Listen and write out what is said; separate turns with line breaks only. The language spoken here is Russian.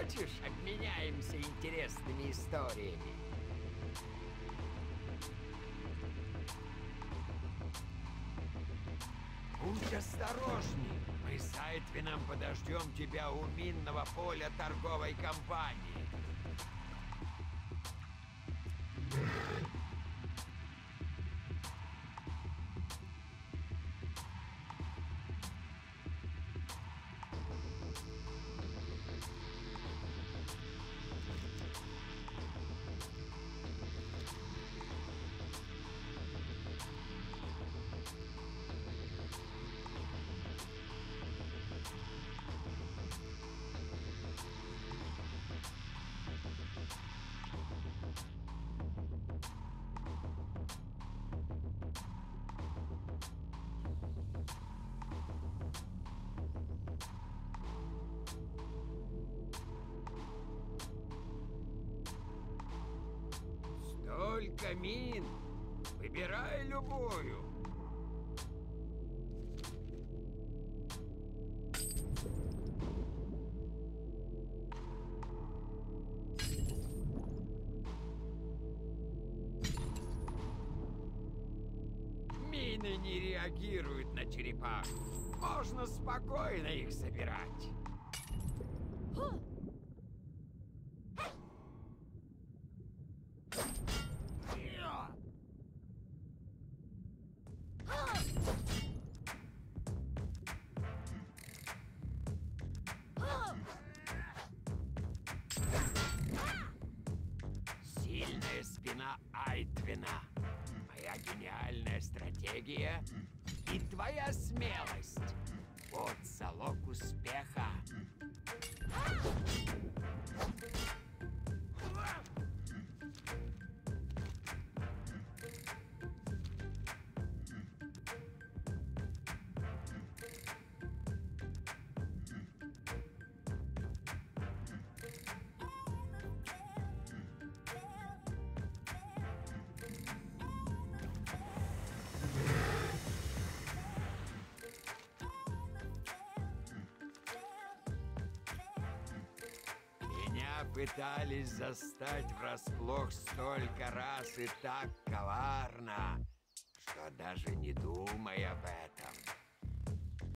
Хочешь, обменяемся интересными историями? Будь осторожней. Мы с Айтвином подождем тебя у минного поля торговой компании. Столько мин! Выбирай любую! Мины не реагируют на черепах. Можно спокойно их собирать. Сильная спина Айтвина. Моя гениальная стратегия и твоя смелость. Вот залог успеха. Меня пытались застать врасплох столько раз и так коварно, что даже не думай об этом.